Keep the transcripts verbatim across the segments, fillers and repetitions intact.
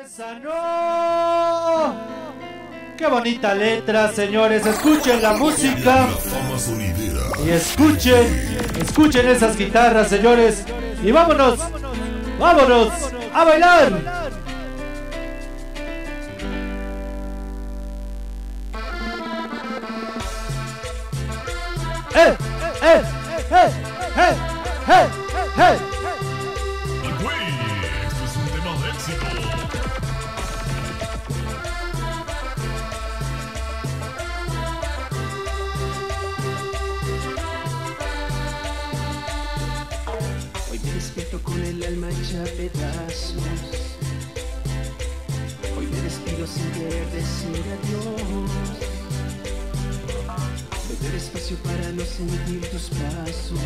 ¡Esa no! ¡Qué bonita letra, señores! Escuchen la música. Y escuchen, escuchen esas guitarras, señores. Y vámonos, vámonos a bailar. ¡Eh! ¡Eh! ¡Eh! ¡Eh! ¡Eh! ¡Eh! Y güey, esto es un tema de éxito. Hoy me despierto con el alma hecha pedazos. Hoy me despido sin querer decir adiós. Beber espacio para no sentir tus pasos.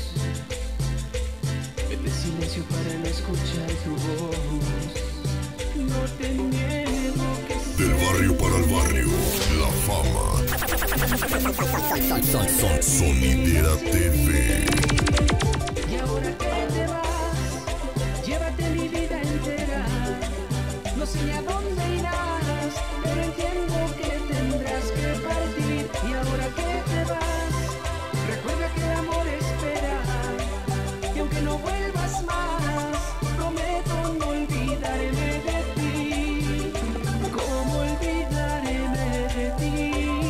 Beber silencio para no escuchar tu voz. No te niego que Del barrio para el barrio, la fama. Son, son, son, Sonidera T V. Y ahora que te vas, llévate mi vida entera. No sé ni a dónde irás, pero entiendo que tendrás que partir. Y ahora que te vas, recuerda que el amor espera. Y aunque no vuelvas más, prometo no olvidarme de ti. ¿Cómo olvidarme de ti?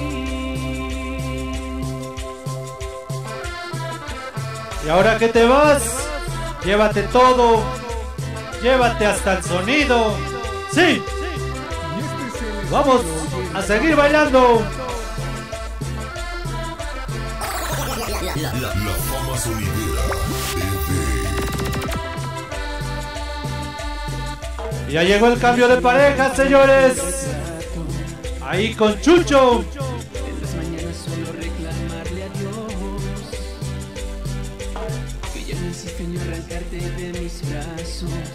Y ahora que te vas, llévate todo, llévate hasta el sonido. Sí, vamos a seguir bailando. La, la, la fama sonidera T V. Ya llegó el cambio de pareja, señores. Ahí con Chucho. En las mañanas solo reclamarle a Dios que ya no insiste en arrancarte de mis brazos.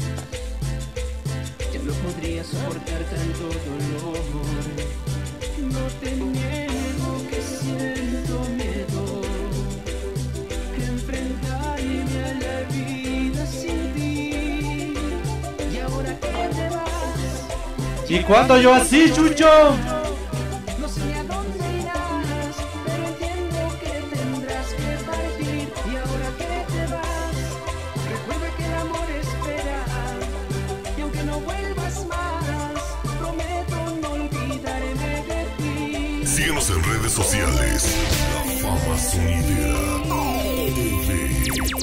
Ya no podría soportar tanto dolor. No te niego que siento miedo que enfrentarme a la vida sin ti. Y ahora que te vas, ¿Y cuando yo así, Chucho? no sé ni a dónde irás, pero entiendo que tendrás que partir. Y ahora que te vas, recuerda que el amor espera. Y aunque no vuelvas más, prometo no olvidarme de ti. Síguenos en redes sociales. La fama sonidera T V.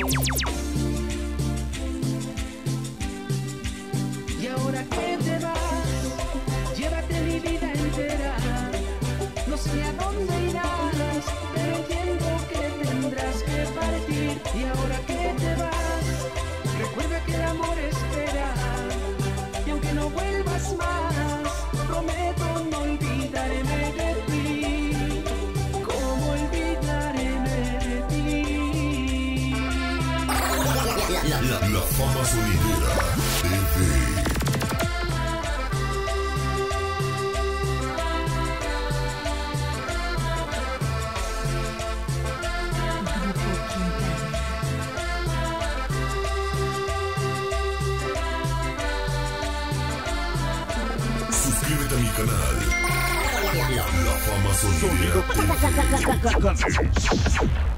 Y ahora que te vas, llévate mi vida entera. No sé ni a dónde irás, pero entiendo que tendrás que partir. Y ahora que te vas, recuerda que el amor espera. Y aunque no vuelvas más, prometo no olvidarme de ti. ¿Cómo olvidarme de ti? La, la, la fama sonidera T V. Suscríbete a mi canal. La, la fama sonidera T V.